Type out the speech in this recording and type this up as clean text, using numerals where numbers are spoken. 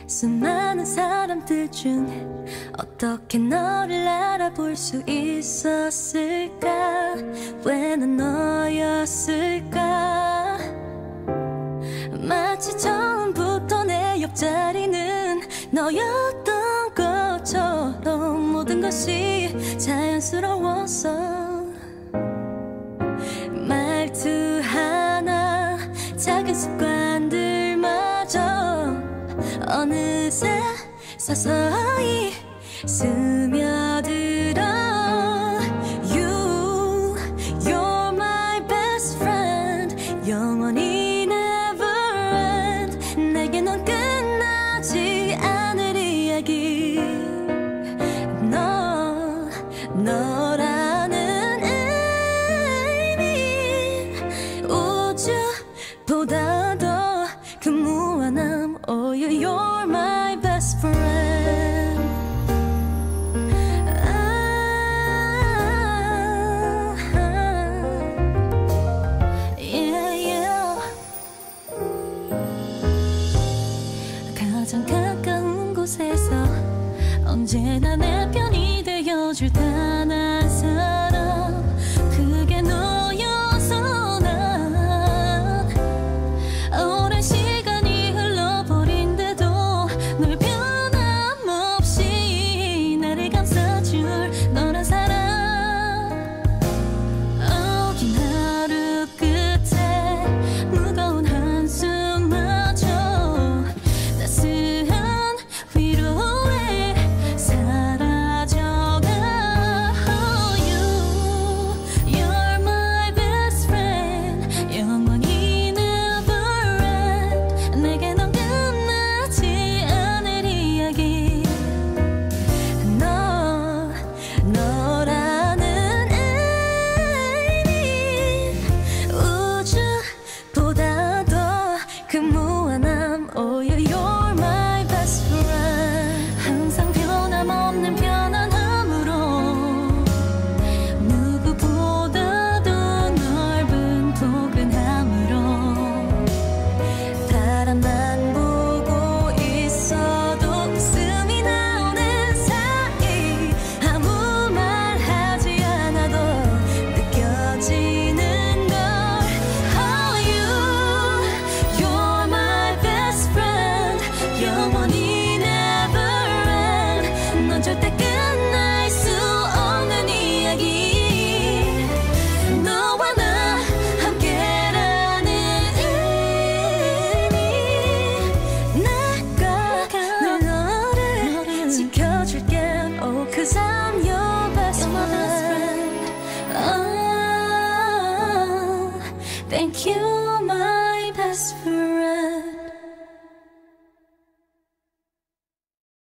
수많은 사람들 중 어떻게 너를 알아볼 수 있었을까? 왜 난 너였을까? 마치 처음부터 내 옆자리는 너였던 것처럼 모든 것이 자연스러웠어. 말투 하나, 작은 습관들마저 어느새 서서히 스며들어. You're my best friend. 영원히 never end. 내게 넌 끝나지 않을 이야기. 너라는 의미, 우주보다 더 그 무한함. Oh, you're my best friend. Yeah. 가장 가까운 곳에서 언제나 내 편이 되어줄 단 한 사람, 그게 너여서 난 오랜 시간이 흘러버린데도 널 변함없이 나를 감싸줄 너란 사람. 긴 하루 끝에 무거운 한숨마저 따스한 위로에 사라져가. You're my best friend. 영원히 never end. 내게 넌 끝나지 않을 이야기. 너라는 의미, 우주보다 더 그 무한함. Oh, you're my best friend. 항상 변함없는 편안함으로, 누구보다도 넓은 포근함으로, 바람만 보고 있어도 웃음이 나오는 사이, 아무 말 하지 않아도 느껴지는 걸. Oh, you're my best friend. 영원히 never end. 넌 절대 끝날 수 없는 이야기. 너와 나 함께라는 의미. 내가 늘 너를 지켜줄게. Oh, 'cause I'm your best friend. Oh, thank you, my best friend.